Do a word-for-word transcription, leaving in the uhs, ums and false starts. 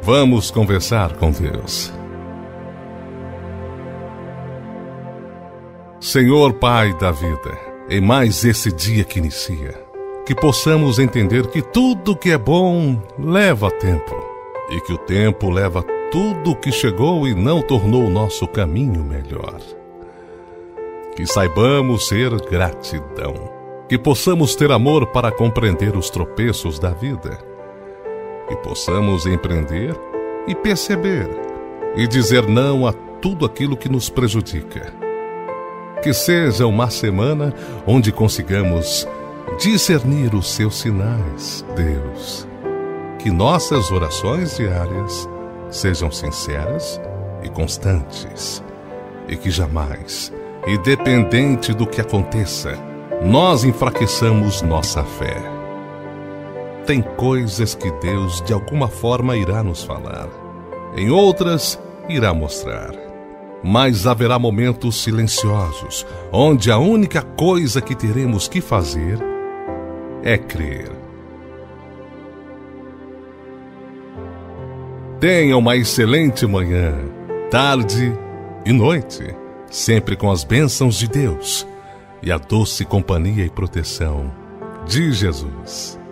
Vamos conversar com Deus. Senhor Pai da vida, em mais esse dia que inicia, que possamos entender que tudo que é bom leva tempo, e que o tempo leva tudo que chegou e não tornou o nosso caminho melhor. Que saibamos ser gratidão, que possamos ter amor para compreender os tropeços da vida, que possamos empreender e perceber e dizer não a tudo aquilo que nos prejudica. Que seja uma semana onde consigamos discernir os seus sinais, Deus. Que nossas orações diárias sejam sinceras e constantes, e que jamais, independente do que aconteça, nós enfraqueçamos nossa fé. Tem coisas que Deus de alguma forma irá nos falar, em outras irá mostrar. Mas haverá momentos silenciosos, onde a única coisa que teremos que fazer é crer. Tenha uma excelente manhã, tarde e noite, sempre com as bênçãos de Deus e a doce companhia e proteção de Jesus.